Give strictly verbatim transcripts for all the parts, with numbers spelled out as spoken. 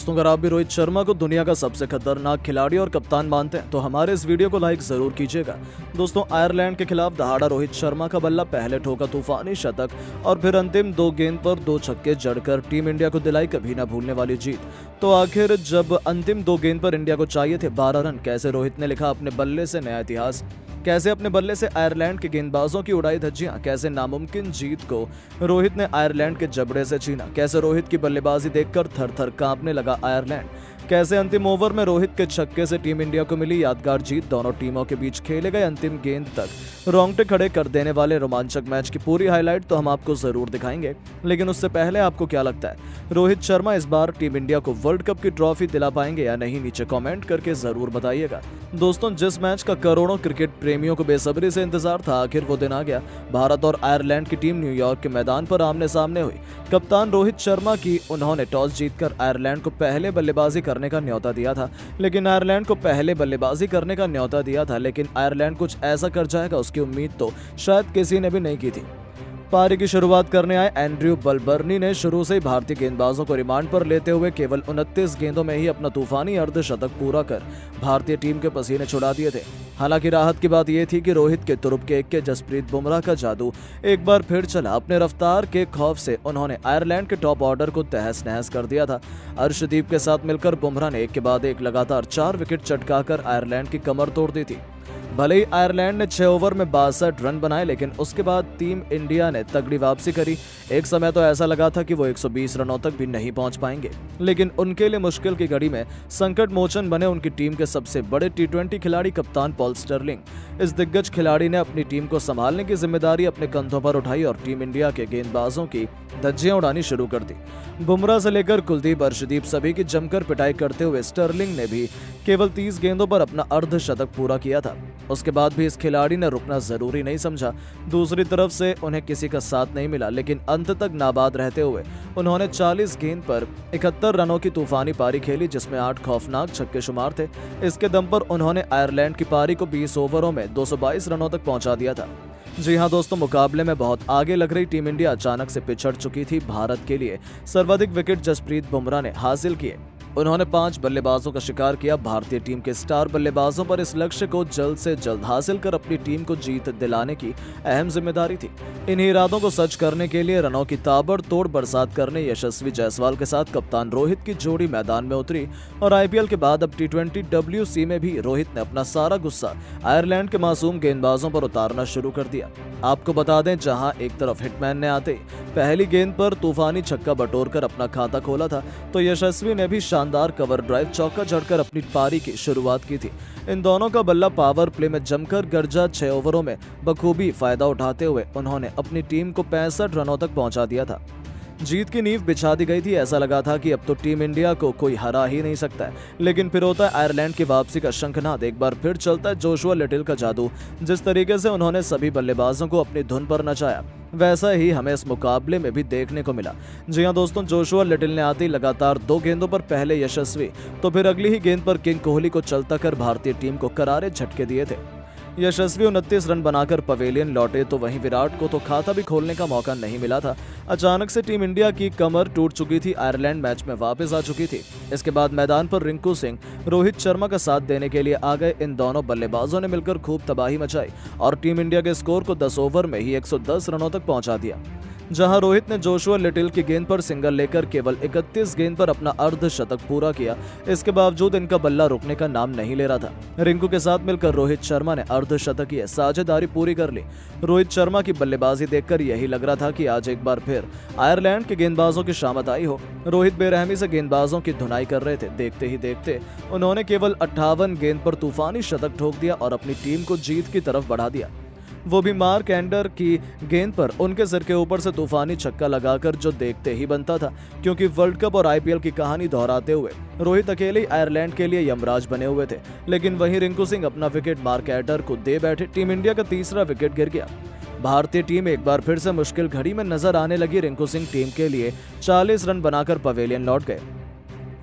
दोस्तों, अगर आप भी रोहित शर्मा को दुनिया का सबसे खतरनाक खिलाड़ी और कप्तान मानते हैं तो हमारे इस वीडियो को लाइक जरूर कीजिएगा। दोस्तों, आयरलैंड के खिलाफ दहाड़ा रोहित शर्मा का बल्ला पहले ठोका तूफानी शतक और फिर अंतिम दो गेंद पर दो छक्के जड़कर टीम इंडिया को दिलाई कभी न भूलने वाली जीत। तो आखिर जब अंतिम दो गेंद पर इंडिया को चाहिए थे बारह रन, कैसे रोहित ने लिखा अपने बल्ले से नया इतिहास, कैसे अपने बल्ले से आयरलैंड के गेंदबाजों की उड़ाई धज्जियां, कैसे नामुमकिन जीत को रोहित ने आयरलैंड के जबड़े से छीना, कैसे रोहित की बल्लेबाजी देखकर थर थर कांपने लगा आयरलैंड, कैसे अंतिम ओवर में रोहित के छक्के से टीम इंडिया को मिली यादगार जीत। दोनों टीमों के बीच खेले गए अंतिम गेंद तक रोंगटे खड़े कर देने वाले रोमांचक मैच की पूरी हाईलाइट तो हम आपको जरूर दिखाएंगे, लेकिन उससे पहले आपको क्या लगता है, रोहित शर्मा इस बार टीम इंडिया को वर्ल्ड कप की ट्रॉफी दिला पाएंगे या नहीं? नीचे कमेंट करके जरूर बताइएगा। दोस्तों, जिस मैच का करोड़ों क्रिकेट प्रेमियों को बेसब्री से इंतजार था, आखिर वो दिन आ गया। भारत और आयरलैंड की टीम न्यूयॉर्क के मैदान पर आमने सामने हुई। कप्तान रोहित शर्मा की उन्होंने टॉस जीतकर आयरलैंड को पहले बल्लेबाजी करने का न्योता दिया था लेकिन आयरलैंड को पहले बल्लेबाजी करने का न्योता दिया था लेकिन आयरलैंड कुछ ऐसा कर जाएगा उसकी उम्मीद तो शायद किसी ने भी नहीं की थी। पारी की शुरुआत करने आए एंड्रयू बलबर्नी ने शुरू से ही भारतीय गेंदबाजों को रिमांड पर लेते हुए केवल उनतीस गेंदों में ही अपना तूफानी अर्धशतक पूरा कर भारतीय टीम के पसीने छुड़ा दिए थे। हालांकि राहत की बात यह थी कि रोहित के तुरुप के एक के जसप्रीत बुमराह का जादू एक बार फिर चला। अपने रफ्तार के खौफ से उन्होंने आयरलैंड के टॉप ऑर्डर को तहस नहस कर दिया था। अर्शदीप के साथ मिलकर बुमराह ने एक के बाद एक लगातार चार विकेट चटकाकर आयरलैंड की कमर तोड़ दी थी। भले ही आयरलैंड ने छह ओवर में बासठ रन बनाए लेकिन उसके बाद टीम इंडिया ने तगड़ी वापसी करी। एक समय तो ऐसा लगा था कि वो एक सौ बीस रनों तक भी नहीं पहुंच पाएंगे, लेकिन उनके लिए मुश्किल की घड़ी में संकट मोचन बने उनकी टीम के सबसे बड़े टी ट्वेंटी खिलाड़ी कप्तान पॉल स्टर्लिंग। इस दिग्गज खिलाड़ी ने अपनी टीम को संभालने की जिम्मेदारी अपने कंधों पर उठाई और टीम इंडिया के गेंदबाजों की धज्जियां उड़ानी शुरू कर दी। बुमराह से लेकर कुलदीप, अर्शदीप सभी की जमकर पिटाई करते हुए स्टर्लिंग ने भी केवल तीस गेंदों पर अपना अर्धशतक पूरा किया था। उसके बाद भी इस खिलाड़ी ने रुकना जरूरी नहीं समझा। दूसरी तरफ से उन्हें किसी का साथ नहीं मिला लेकिन अंत तक नाबाद रहते हुए उन्होंने चालीस गेंद पर इकहत्तर रनों की तूफानी पारी खेली जिसमें आठ खौफनाक छक्के शुमार थे। इसके दम पर उन्होंने आयरलैंड की पारी को बीस ओवरों में दो सौ बाईस रनों तक पहुंचा दिया था। जी हां दोस्तों, मुकाबले में बहुत आगे लग रही टीम इंडिया अचानक से पिछड़ चुकी थी। भारत के लिए सर्वाधिक विकेट जसप्रीत बुमराह ने हासिल किए। उन्होंने पांच बल्लेबाजों का शिकार किया। भारतीय टीम के स्टार बल्लेबाजों पर इस लक्ष्य को जल्द से जल्द हासिल कर अपनी टीम को जीत दिलाने की अहम जिम्मेदारी थी। इन इरादों को सच करने के लिए रनों की ताबड़तोड़ बरसात करने यशस्वी जायसवाल के साथ कप्तान रोहित की जोड़ी मैदान में उतरी और आईपीएल के बाद अब टी ट्वेंटी डब्ल्यू सी में भी रोहित ने अपना सारा गुस्सा आयरलैंड के मासूम गेंदबाजों पर उतारना शुरू कर दिया। आपको बता दें, जहां एक तरफ हिटमैन ने आते पहली गेंद पर तूफानी छक्का बटोरकर अपना खाता खोला था तो यशस्वी ने भी शानदार कवर ड्राइव चौका जड़कर अपनी पारी की शुरुआत की थी। इन दोनों का बल्ला पावर प्ले में जमकर गरजा। छह ओवरों में बखूबी फायदा उठाते हुए उन्होंने अपनी टीम को पैंसठ रनों तक पहुंचा दिया था। जीत की नींव बिछा दी गई थी। ऐसा लगा था कि अब तो टीम इंडिया को कोई हरा ही नहीं सकता है, लेकिन फिर होता है आयरलैंड की वापसी का शंखनाद। एक बार फिर चलता है जोशुआ लिटिल का जादू। जिस तरीके से उन्होंने सभी बल्लेबाजों को अपनी धुन पर नचाया वैसा ही हमें इस मुकाबले में भी देखने को मिला। जी हां दोस्तों, जोशुआ लिटिल ने आते ही लगातार दो गेंदों पर पहले यशस्वी तो फिर अगली ही गेंद पर किंग कोहली को चलता कर भारतीय टीम को करारे झटके दिए थे। यशस्वी उनतीस रन बनाकर पवेलियन लौटे तो वहीं विराट को तो खाता भी खोलने का मौका नहीं मिला था। अचानक से टीम इंडिया की कमर टूट चुकी थी। आयरलैंड मैच में वापस आ चुकी थी। इसके बाद मैदान पर रिंकू सिंह रोहित शर्मा का साथ देने के लिए आ गए। इन दोनों बल्लेबाजों ने मिलकर खूब तबाही मचाई और टीम इंडिया के स्कोर को दस ओवर में ही एक सौ दस रनों तक पहुंचा दिया। जहां रोहित ने जोशुआ लिटिल की गेंद पर सिंगल लेकर केवल इकतीस गेंद पर अपना अर्धशतक पूरा किया, इसके बावजूद इनका बल्ला रुकने का नाम नहीं ले रहा था। रिंकू के साथ मिलकर रोहित शर्मा ने अर्धशतकीय साझेदारी पूरी कर ली। रोहित शर्मा की बल्लेबाजी देखकर यही लग रहा था कि आज एक बार फिर आयरलैंड के गेंदबाजों की शामत आई हो। रोहित बेरहमी से गेंदबाजों की धुनाई कर रहे थे। देखते ही देखते उन्होंने केवल अट्ठावन गेंद पर तूफानी शतक ठोक दिया और अपनी टीम को जीत की तरफ बढ़ा दिया, वो भी मार्क एंडर की गेंद पर उनके सिर के ऊपर से तूफानी छक्का लगाकर, जो देखते ही बनता था क्योंकि वर्ल्ड कप और आईपीएल की कहानी दोहराते हुए रोहित अकेले ही आयरलैंड के लिए यमराज बने हुए थे। लेकिन वहीं रिंकू सिंह अपना विकेट मार्क एंडर को दे बैठे। टीम इंडिया का तीसरा विकेट गिर गया। भारतीय टीम एक बार फिर से मुश्किल घड़ी में नजर आने लगी। रिंकू सिंह टीम के लिए चालीस रन बनाकर पवेलियन लौट गए।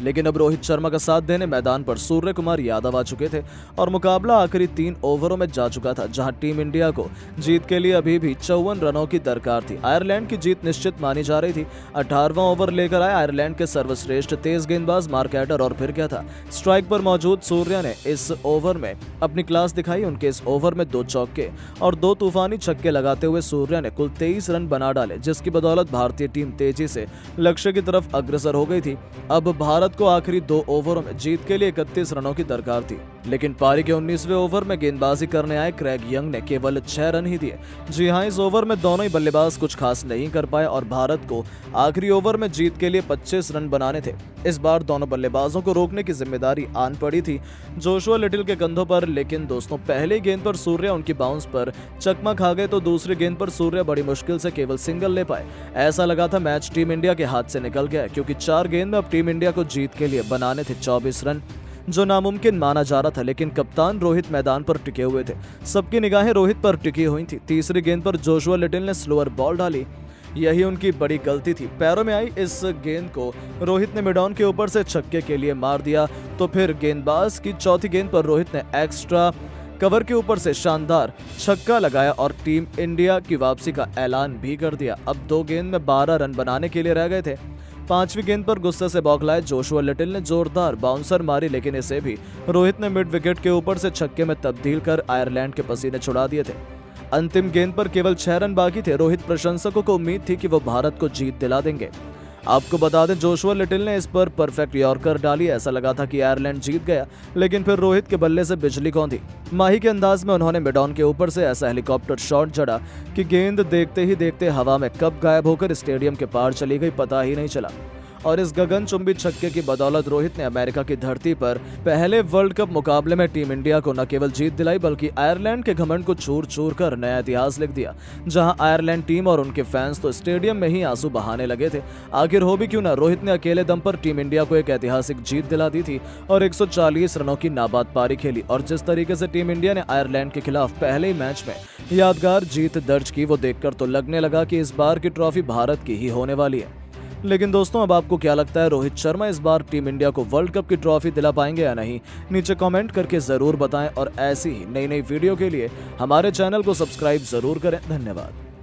लेकिन अब रोहित शर्मा का साथ देने मैदान पर सूर्य कुमार यादव आ चुके थे और मुकाबला आखिरी तीन ओवरों में जा चुका था, जहां टीम इंडिया को जीत के लिए अभी भी चौवन रनों की दरकार थी। आयरलैंड की जीत निश्चित मानी जा रही थी। अठारहवां ओवर लेकर आए आयरलैंड के सर्वश्रेष्ठ तेज गेंदबाज मार्क एडर, और फिर क्या था, स्ट्राइक पर मौजूद सूर्य ने इस ओवर में अपनी क्लास दिखाई। उनके इस ओवर में दो चौके और दो तूफानी छक्के लगाते हुए सूर्य ने कुल तेईस रन बना डाले, जिसकी बदौलत भारतीय टीम तेजी से लक्ष्य की तरफ अग्रसर हो गई थी। अब भारत को आखिरी दो ओवरों में जीत के लिए इकतीस रनों की दरकार थी, लेकिन पारी के उन्नीसवें ओवर में गेंदबाजी करने आए क्रेग यंग ने केवल छह रन ही दिए। जी हां, इस ओवर में दोनों ही बल्लेबाज कुछ खास नहीं कर पाए और भारत को आखिरी ओवर में जीत के लिए पच्चीस रन बनाने थे। इस बार दोनों बल्लेबाजों को रोकने की जिम्मेदारी आन पड़ी थी जोशुआ लिटिल के कंधों पर, लेकिन दोस्तों पहली गेंद पर सूर्य उनकी बाउंस पर चकमा खा गए तो दूसरी गेंद पर सूर्य बड़ी मुश्किल से केवल सिंगल ले पाए। ऐसा लगा था मैच टीम इंडिया के हाथ से निकल गया, क्योंकि चार गेंद में अब टीम इंडिया को जीत के लिए बनाने थे चौबीस रन, जो नामुमकिन माना जा रहा था। लेकिन कप्तान रोहित मैदान पर टिके हुए थे, सबकी निगाहें रोहित पर टिकी हुई थी। तीसरी गेंद पर जोशुआ लिटिल ने स्लोअर बॉल डाली, यही उनकी बड़ी गलती थी। पैरों में आई इस गेंद को रोहित ने मिडॉन के ऊपर से छक्के के लिए मार दिया, तो फिर गेंदबाज की चौथी गेंद पर रोहित ने एक्स्ट्रा कवर के ऊपर से शानदार छक्का लगाया और टीम इंडिया की वापसी का ऐलान भी कर दिया। अब दो गेंद में बारह रन बनाने के लिए रह गए थे। पांचवी गेंद पर गुस्से से बौखलाए जोशुआ लिटिल ने जोरदार बाउंसर मारी, लेकिन इसे भी रोहित ने मिड विकेट के ऊपर से छक्के में तब्दील कर आयरलैंड के पसीने छुड़ा दिए थे। अंतिम गेंद पर केवल छह रन बाकी थे। रोहित प्रशंसकों को उम्मीद थी कि वो भारत को जीत दिला देंगे। आपको बता दें, जोशुआ लिटिल ने इस पर परफेक्ट यॉर्कर डाली। ऐसा लगा था कि आयरलैंड जीत गया, लेकिन फिर रोहित के बल्ले से बिजली कौंधी। माही के अंदाज में उन्होंने मिडॉन के ऊपर से ऐसा हेलीकॉप्टर शॉट जड़ा कि गेंद देखते ही देखते हवा में कब गायब होकर स्टेडियम के पार चली गई, पता ही नहीं चला। और इस गगनचुंबी छक्के की बदौलत रोहित ने अमेरिका की धरती पर पहले वर्ल्ड कप मुकाबले में टीम इंडिया को न केवल जीत दिलाई, बल्कि आयरलैंड के घमंड को चूर चूर कर नया इतिहास लिख दिया। जहां आयरलैंड टीम और उनके फैंस तो स्टेडियम में ही आंसू बहाने लगे थे। आखिर हो भी क्यों ना, रोहित ने अकेले दम पर टीम इंडिया को एक ऐतिहासिक जीत दिला दी थी और एक सौ चालीस रनों की नाबाद पारी खेली। और जिस तरीके से टीम इंडिया ने आयरलैंड के खिलाफ पहले ही मैच में यादगार जीत दर्ज की, वो देखकर तो लगने लगा कि इस बार की ट्रॉफी भारत की ही होने वाली है। लेकिन दोस्तों, अब आपको क्या लगता है, रोहित शर्मा इस बार टीम इंडिया को वर्ल्ड कप की ट्रॉफी दिला पाएंगे या नहीं? नीचे कमेंट करके जरूर बताएं और ऐसी ही नई नई वीडियो के लिए हमारे चैनल को सब्सक्राइब जरूर करें। धन्यवाद।